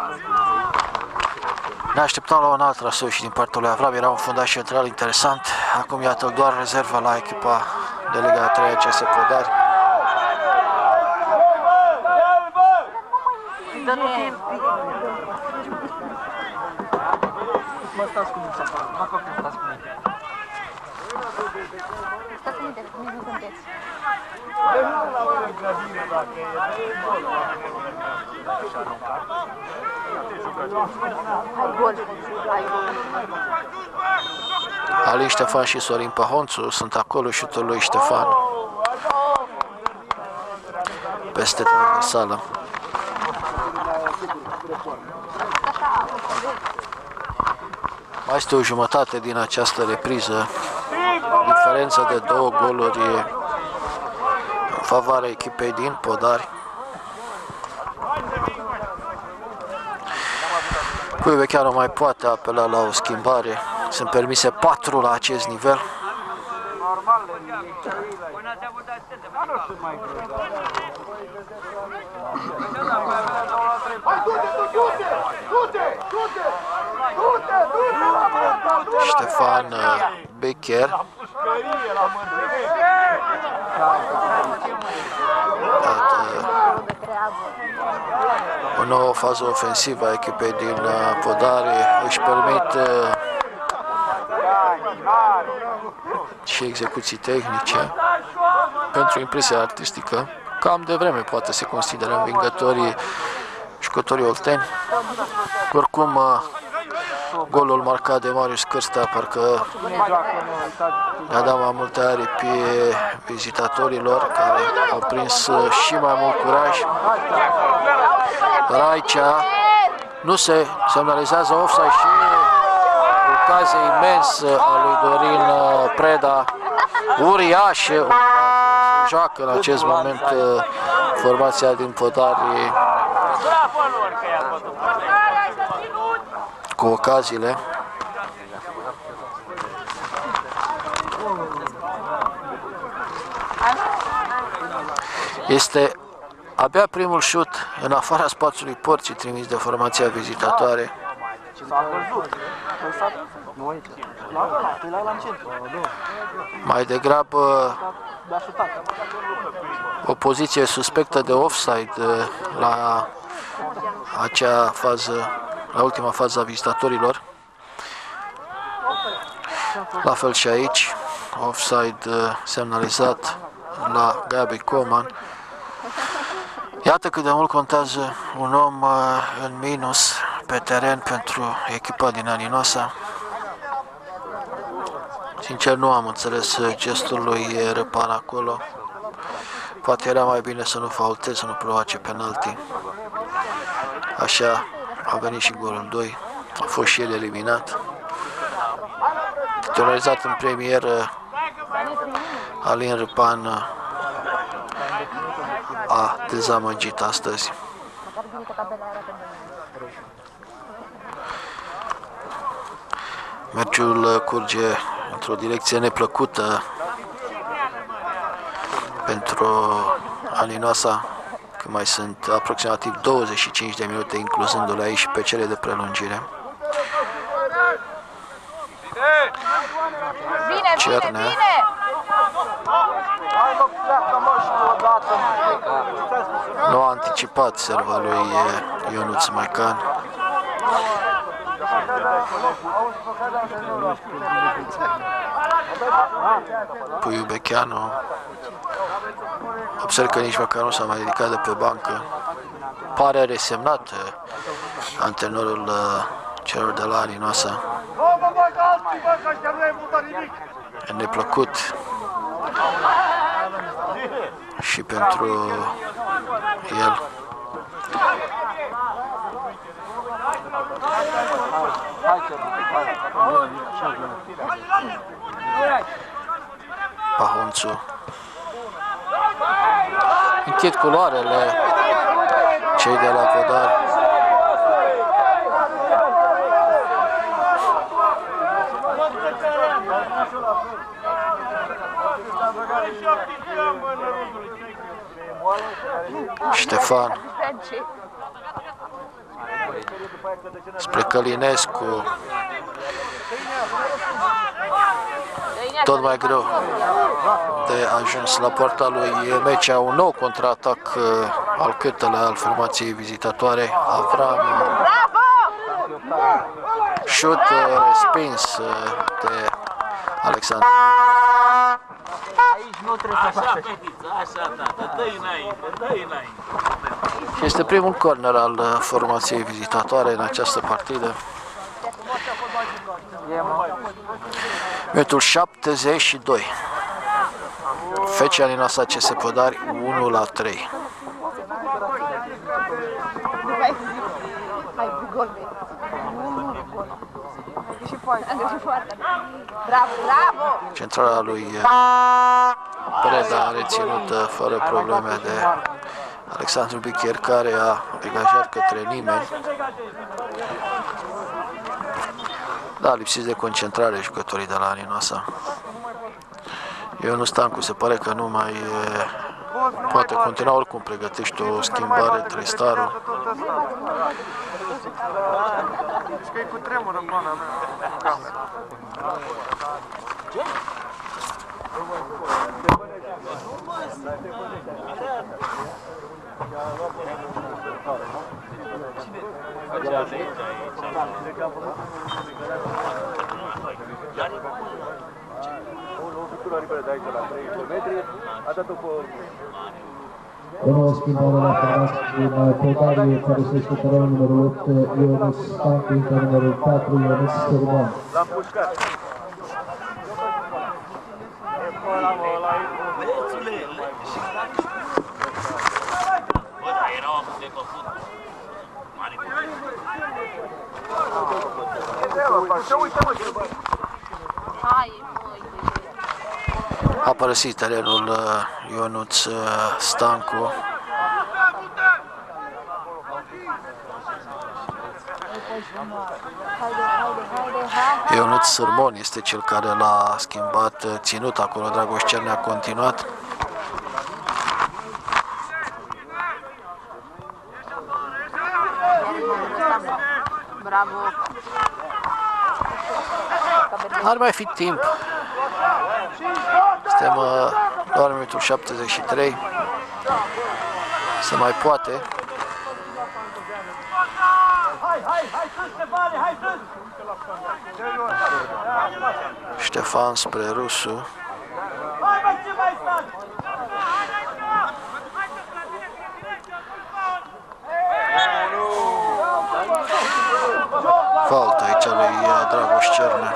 Ne așteptam la un alt traseu și din partea lui Avram, era un fundaș central interesant. Acum iată doar rezervă la echipa de Liga 3 CS Podari. Alin Ștefan și Sorin Pahonțu sunt acolo, șutul lui Ștefan peste transversală. Mai este o jumătate din această repriză. Diferența de 2 goluri în favoarea echipei din Podari. Puiu chiar mai poate apela la o schimbare. Sunt permise 4 la acest nivel. Ștefan Becher. O nouă fază ofensivă a echipei din Podari își permit și execuții tehnice pentru impresia artistică. Cam de vreme poate se consideră învingătorii jucătorii olteni. Oricum, golul marcat de Marius Cârstea parcă le-a dat mai multe aripi vizitatorilor, care au prins și mai mult curaj. Raicea, nu se semnalizează offside și ocazie imensă a lui Dorin Preda, uriașă, joacă în acest moment formația din Podari cu ocaziile. Este abia primul șut în afara spațiului porții trimis de formația vizitatoare. Mai degrabă o poziție suspectă de offside la acea fază, la ultima fază a vizitatorilor. La fel și aici, offside semnalizat la Gabi Coman. Iată cât de mult contează un om în minus pe teren pentru echipa din Alinoasa. Sincer, nu am înțeles gestul lui Răpan acolo. Poate era mai bine să nu faulteze, să nu provoace penalti. Așa a venit și golul 2. A fost și el eliminat. Titularizat în premieră, Alin Răpan a dezamăgit astăzi. Meciul curge într-o direcție neplăcută pentru Alinoasa, că mai sunt aproximativ 25 de minute, incluzându-le aici și pe cele de prelungire. Cernea. Nu a anticipat serva lui Ionuț Maican. Puiu Becheanu. Observ că nici măcar nu s-a mai ridicat de pe bancă. Pare resemnat antrenorul celor de la Alinoasa. E neplăcut și pentru el. Pahonțu. Închid culoarele cei de la Podari. Ștefan. spre Călinescu. Tot mai greu de ajuns la poarta lui Mecea. Un nou contraatac al Câtele, al formației vizitatoare. Avram, șut respins de Alexandru. Aici nu trebuie să faci. Așa, tată, dă-i înainte, dă-i înainte. Este primul corner al formației vizitatoare în această partidă. Minutul 72. Fecea Ninoasa CS Pădari 1-3. Centrala lui Preda reținută fără probleme de Alexandru Bichier, care a degajat către nimeni. Da, lipsiți de concentrare jucătorii de la Ninoasa. Ionut Stancu se pare că nu mai poate continua, oricum pregătește o schimbare, Tristaru. Că-i cu tremur în pana mea. O nouă schimbare la formație din Pădari, care se este terenul numărul 8, Ionuț Stancu, intră numărul 4, Ionuț Sărman. L-am pușcat. A părăsit terenul Ionuț Stancu. Ionuț Sărmon este cel care l-a schimbat, ținut acolo. Dragoș Cerne a continuat. Bravo. Ar mai fi timp. Suntem doar în minutul 73. Se mai poate. Ștefan spre Rusu. Fault aici lui Dragoș Cerne.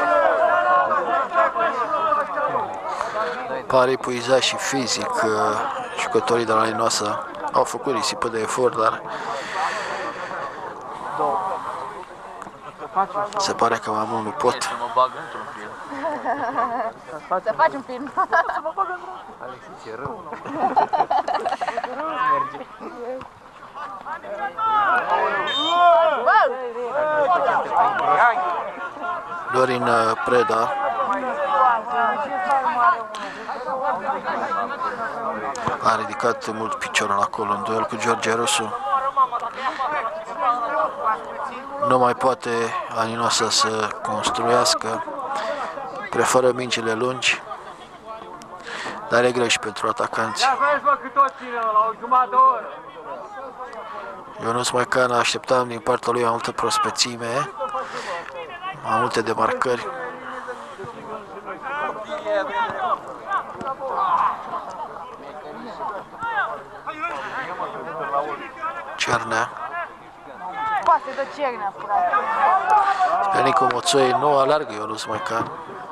Pare epuizat și fizic. Jucătorii de la Ninoasa au făcut risipă de efort, dar se pare că mai mult nu pot. Să mă bag într-un film. Să faci un film. Să mă bag într-un film. Alexis, e rău. Merge. Dorin Preda a ridicat mult piciorul acolo în duel cu George Rusu. Nu mai poate Ninoasa să construiască, preferă mingile lungi, dar e greu și pentru atacanți. Ionuț Maican așteptam din partea lui mai multă prospețime, mai multe demarcări. Cernea. Pe Nicu Moțoi nu alargă Ionuț Maican.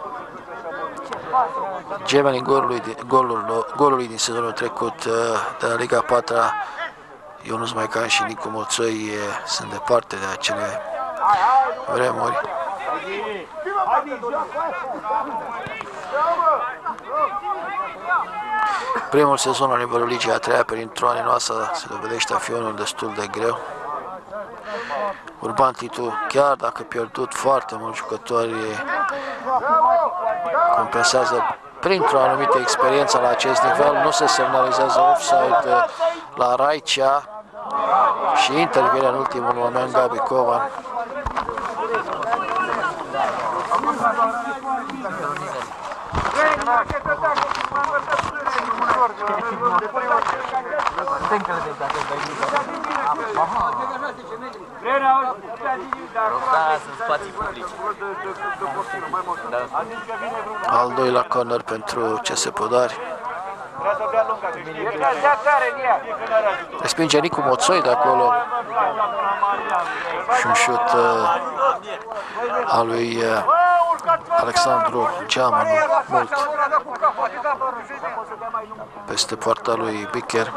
Gemenii golului din sezonul trecut de la Liga 4-a, Ionuț Maican și Nicu Moțoi sunt departe de acele vremuri. Primul sezon la nivelul Ligii a treia pentru Ninoasa se dovedește a fi unul destul de greu. Urban Titu, chiar dacă pierdut foarte mulți jucători, compensează printr-o anumită experiență la acest nivel. Nu se semnalizează offside la Raicea Și intervine în ultimul moment Gabi Covan. Rotează în spații publice. Al doilea corner pentru CS Podari. Respinge Nicu Moțoi de acolo. Și un șut al lui Alexandru Geamanu, mult peste poarta lui Bicher.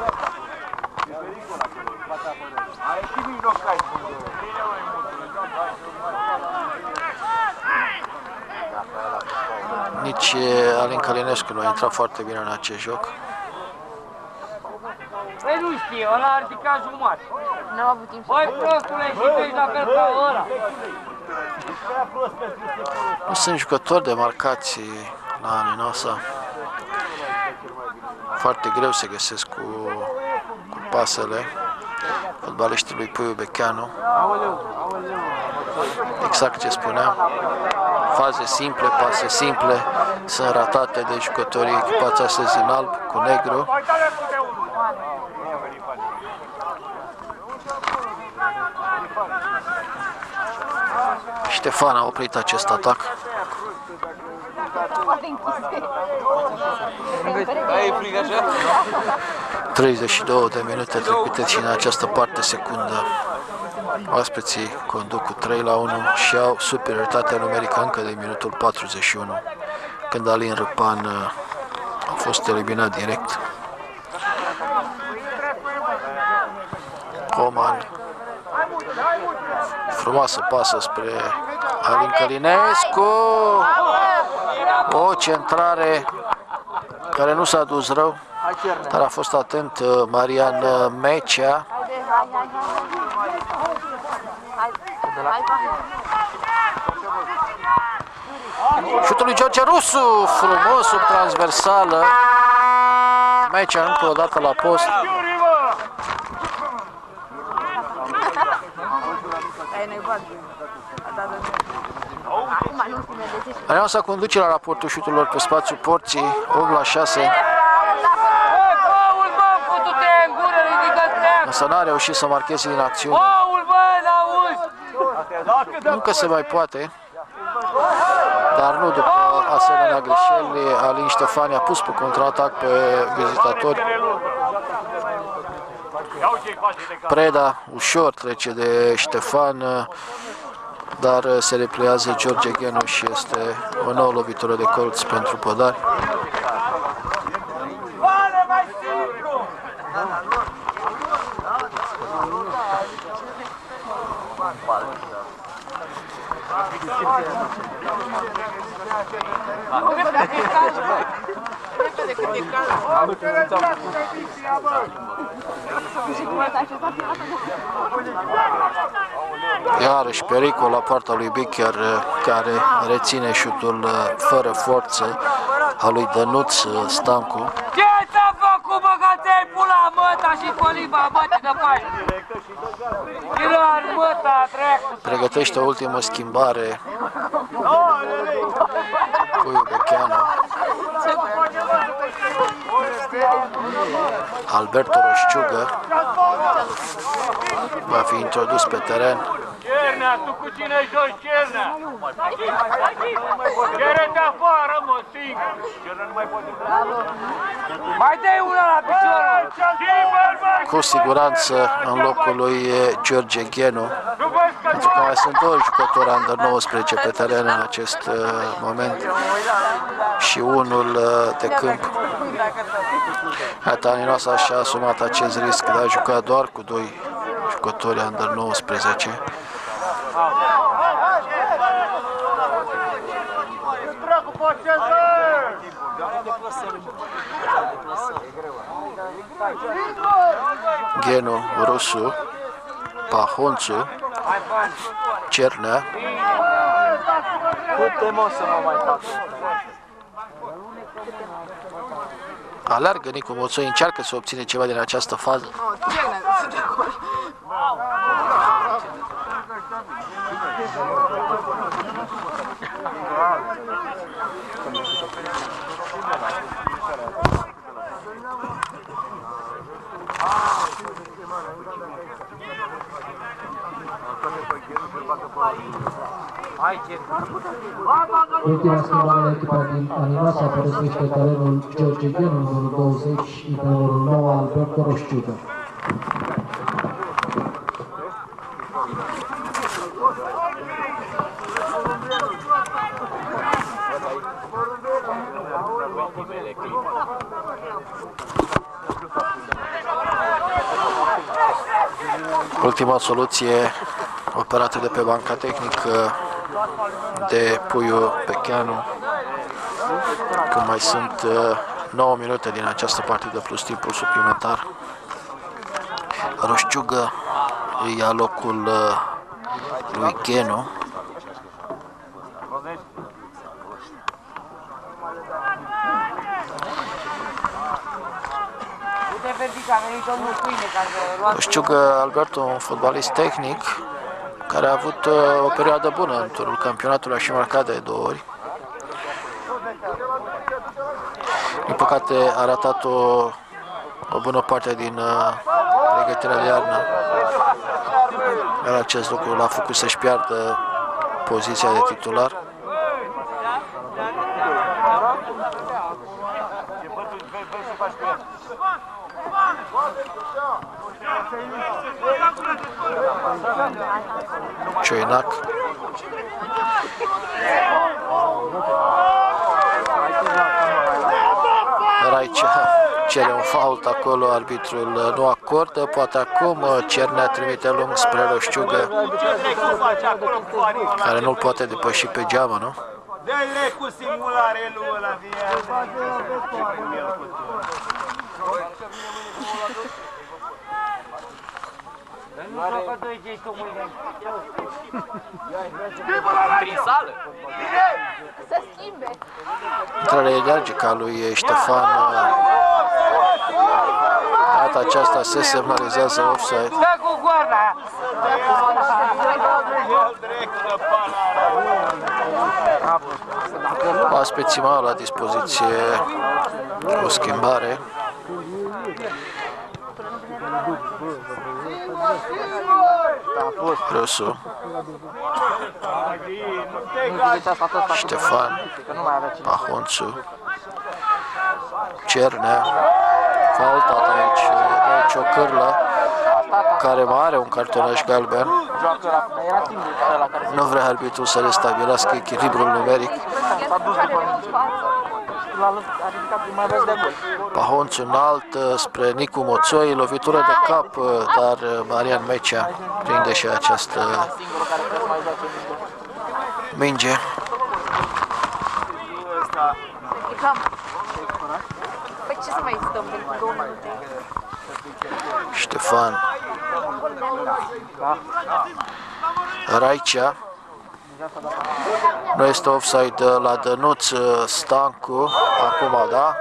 Nici Alin Călinescu nu a intrat foarte bine în acest joc. Păi nu știe, ăla a ridicat jumătate. N-am avut timp să Băi, prostule, și tu ești la fel ca ăla. Nu sunt jucători demarcați la Aninoasa. Foarte greu se găsesc cu pasele fotbaliștii lui Puiu Becheanu. Exact ce spuneam. Faze simple, pase simple sunt ratate de jucătorii echipați astăzi în alb cu negru. Ștefan a oprit acest atac. Ai frig așa? 32 de minute trecute și în această parte secundă. Oaspeții conduc cu 3-1 și au superioritatea numerică încă de minutul 41, când Alin Răpan a fost eliminat direct. Coman. Frumoasă pasă spre Alin Călinescu. O centrare care nu s-a dus rău, dar a fost atent Marian Mecea. Șutul lui George Rusu, frumos sub transversală. Mecea încă o dată la post. Aninoasa conduce la raportul șuturilor pe spațiul porții, 8-6. Însă n-a reușit să marcheze din acțiune. Încă se mai poate, dar nu după asemenea greșeli. Alin Ștefan a pus pe contraatac pe vizitatori. Preda ușor trece de Ștefan, dar se repliază George Ghenu și este o nouă lovitură de colț pentru Podari. Iarăși pericol la poarta lui Bicher, care reține șutul fără forță al lui Dănuț Stancu. Ce ți-a făcut, bă, că ți-ai pula măta și coliba, bă, ce de faci? Irar măta, treacu. Pregătește o ultimă schimbare Puiu Becheanu. Alberto Roșciugă va fi introdus pe teren. Cernea, tu cu cine joci, Cernea? Cere-te afară, mă, singur! Mai dai una la piciorul! Cu siguranță în locul lui George Ghenu, pentru că mai sunt doi jucători under 19 pe teren în acest moment și unul de câmp. Iată, Aninoasa și-a asumat acest risc de a juca doar cu doi jucători under 19. Ghenu, Rusu, Pahonțu, Cernea. Alergă Nicu Moțoi, încearcă să obține ceva din această fază. Ultima schimbare, echipa din Aninoasa părăsește terenul George Ghenu, numărul 20, și pe numărul 9, Alberto Roșciucă. Ultima soluție operată de pe banca tehnică de Puiu Pecheanu, când mai sunt 9 minute din această partidă plus timpul suplimentar. Roșciugă îi ia locul lui Ghenu. Roșciugă Alberto, un fotbalist tehnic care a avut o perioadă bună în turul campionatului, a și marcat de 2 ori. Din păcate a ratat o bună parte din pregătirea de iarnă, iar acest lucru l-a făcut să-și piardă poziția de titular. Cioinac. Raicea cere un fault acolo, arbitrul nu acordă, poate acum Cernea trimite lung spre Roșciugă, care nu-l poate depăși pe geamă, nu? Dă-le cu simulare lui ăla, Prin sală? Să schimbe. Intrarea energică a lui Ștefan. Data aceasta se semnalizează offside. Dă cu goarna! Pas Pețimal la dispoziție, o schimbare. Rusu, Ștefan, Pahonțu, Cernea, faultat aici de Ciocârlă, care mai are un cartonaș galben. Nu vrea arbitrul să restabilească echilibrul numeric. Pahonțu înalt spre Nicu Moțoi, lovitură de cap, dar Marian Mecea prinde și această minge. Păi ce să mai stăm pentru 2 minute? Ștefan, Raicea, nu este offside la Dănuț Stancu, acum da.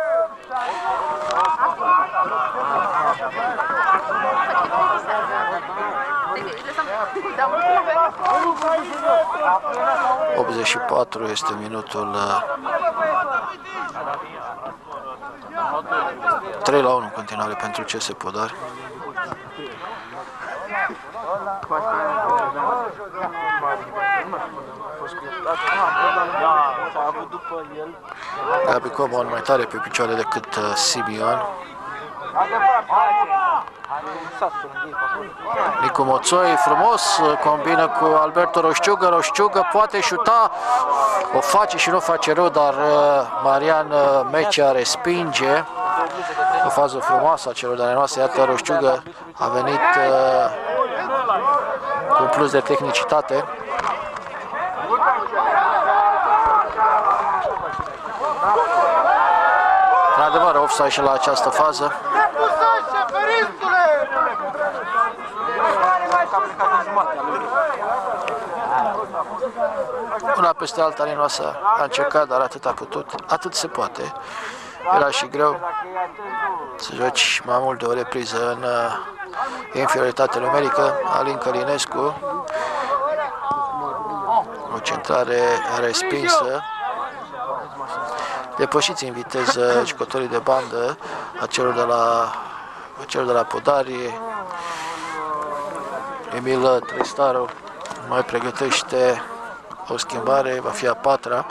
Da. 84 este minutul. 3-1 în continuare pentru CS Podari. Gabi Coman mai tare pe picioare decât Simion. Nicu Moțoi frumos combină cu Alberto Roșciugă. Roșciugă poate șuta, o face și nu face rău, dar Marian Mecea respinge. O fază frumoasă a celor de ale noastre. Iată, Roșciugă a venit cu un plus de tehnicitate. Într-adevăr, offside și la această fază. Una peste alta, Aninoasa a încercat, dar atât a putut, atât se poate. Era și greu să joci mai mult de o repriză în inferioritate numerică. Alin Călinescu, o centrare respinsă. Depășiți în viteză jucătorii de bandă a celor de la Podari. Emil Tristaru mai pregătește o schimbare, va fi a 4-a.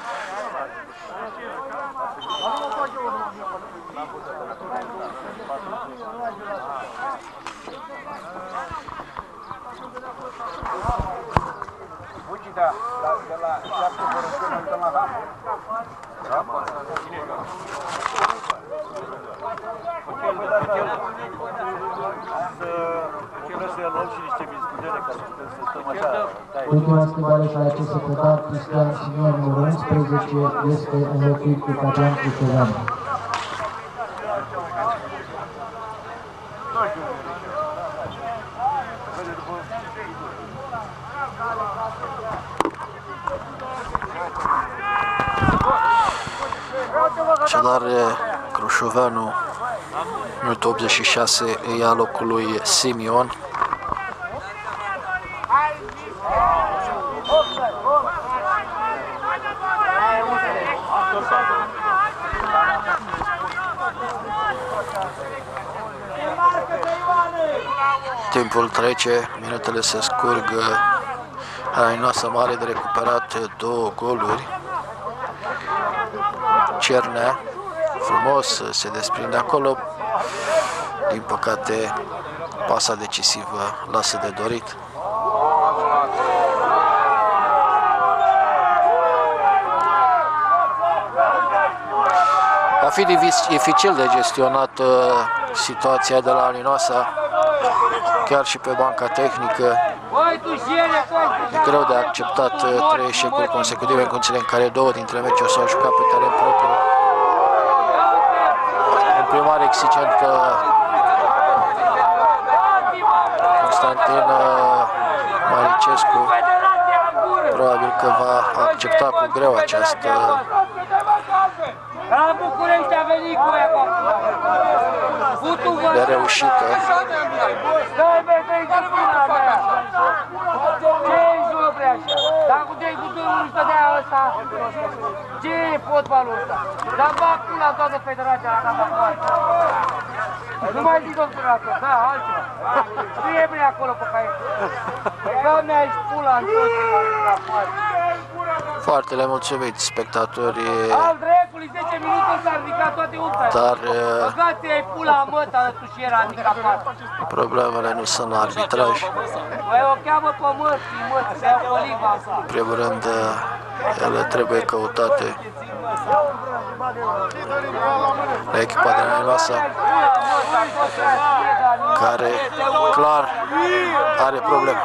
Ultima schimbare și la acest secretar, Cristian Simion, numărul 11, este înlocuit cu Fabian Cristovan. Așadar, Crușoveanu, minutul 86, îi ia locul lui Simion. Timpul trece, minutele se scurg, Arăinoasa Mare de recuperat 2 goluri. Cernea, frumos, se desprinde acolo, din păcate pasa decisivă lasă de dorit. Va fi dificil de gestionat situația de la Arăinoasa, chiar și pe banca tehnică. E greu de acceptat 3 eșecuri consecutive în condițiile în care 2 dintre meciuri s-au jucat pe teren propriu. Un primar exigent Constantin Maricescu probabil că va accepta cu greu această nereușită. Dar cu 3 cu 2 nu stădea ăsta. Ce e fotbalul ăsta? Dar bag pula în toată federația la Capacoare. Nu mai zic domnul Rator, da, altceva. Scrie-mi acolo pe caiet. Că mi-ai pula în toți Capacoare. Foarte le mulțumiți spectatorii. Al dreptului, 10 minute s-a ridicat toate ultra. Dar băgați-i pula măta de tușiera handicapat. problemele nu sunt la arbitraj. Băi, o cheamă pe mătii, se iau Oliva. În primul rând, ele trebuie căutate la echipa de Arăinoasa, care clar are probleme.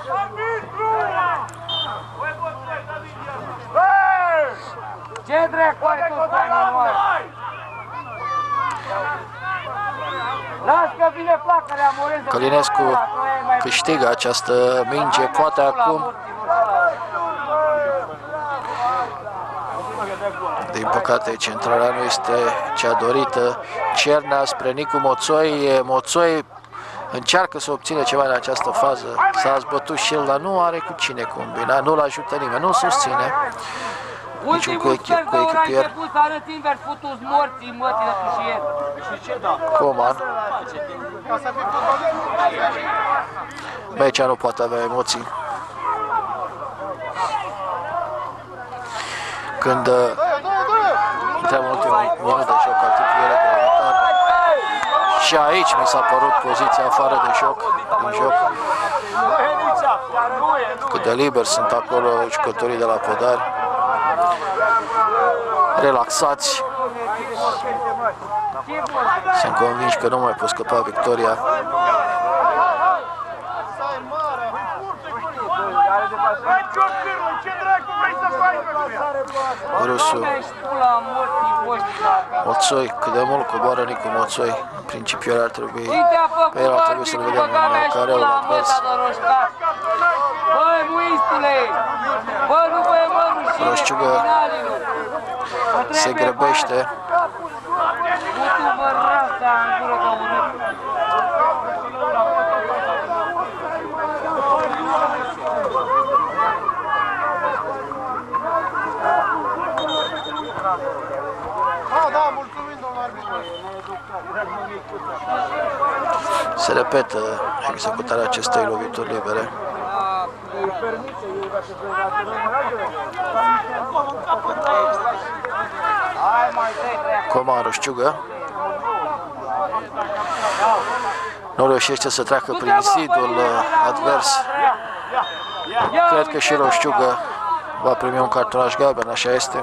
Ce dracu are toți banii noastre? Las că vine placărea Moreză. Călinescu câștigă această minge, poate acum. Din păcate, centrarea nu este cea dorită. Cernea spre Nicu Moțoi. Moțoi încearcă să obține ceva în această fază. S-a zbătut și el, dar nu are cu cine combina. Nu-l ajută nimeni, nu susține. Niciun cu echipier. Coman. Mecea nu poate avea emoții. Când intrăm în ultimul minut de joc al timpului reglementar. Și aici mi s-a părut poziția afară de joc, din joc. Cât de liber sunt acolo jucătorii de la Podari. Relaxați. Sunt convinși că nu mai pot scăpa victoria. Rusu. Moțoi, cât de mult coboară Nicu Moțoi. În principiu ar trebui, pe el ar trebui să-l vedem în careul advers. Roșciugă se grăbește. Se repetă executarea acestei lovituri libere. Coman Roșciugă nu reușește să treacă prin zidul advers. Cred că și Roșciugă va primi un cartonaș galben, așa este.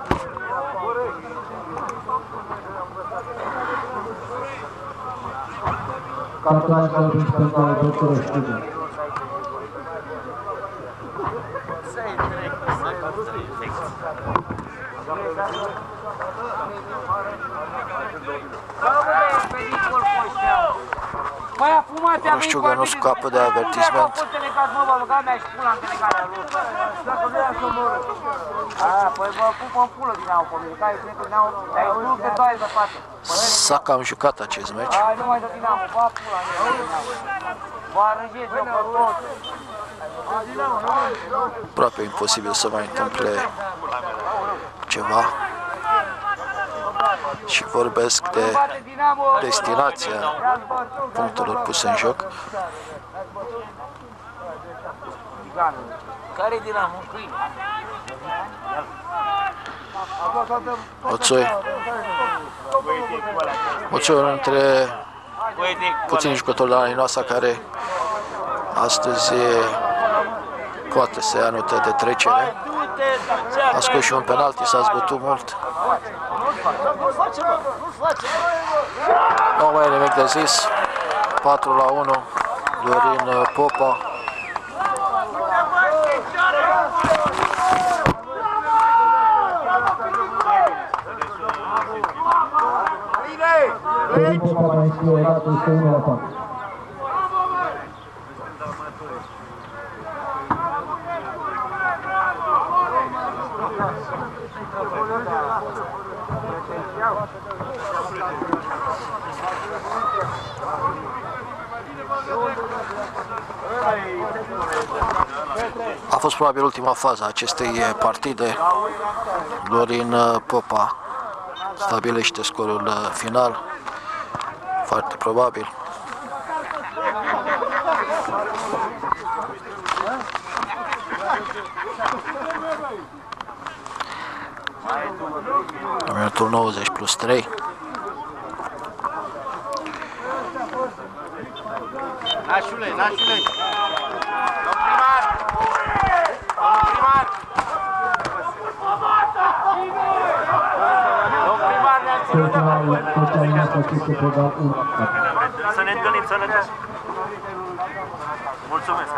Cartonaș galben pentru Dr. Roșciugă. Roșciugă nu scapă de avertisment. S-a cam jucat acest meci. Aproape imposibil să mai întâmple ceva. Și vorbesc de destinația punctelor puse în joc. Care-i Dinamo? Oțoi. Oțoi, unul dintre puțini jucători de la Ninoasa care astăzi poate să ia note de trecere. A scos și un penalti, s-a zbătut mult. Nu mai e nimic de zis. 4-1, Dorin Popa. Dorin Popa mai scrie o dată, este 1-4. A fost probabil ultima fază a acestei partide. Dorin Popa stabilește scorul final, foarte probabil. Minutul 90 plus 3. Nașule! Domn primar! Să ne întâlnim sănătos! Mulțumesc!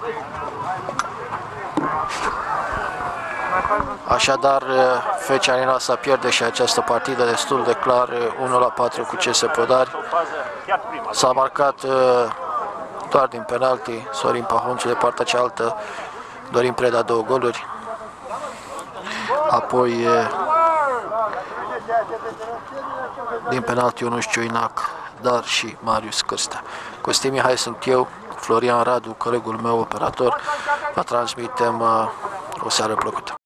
Așadar, Fecea Ninoasa pierde și această partidă destul de clar, 1-4 cu CS Podari. S-a marcat doar din penalti, Sorin Pahonțu, de partea cealaltă Dorin Preda 2 goluri. Apoi din penalti Ionuș Cioinac, dar și Marius Cârstea. Costin Mihai sunt eu, Florian Radu, colegul meu operator. Vă transmitem o seară plăcută.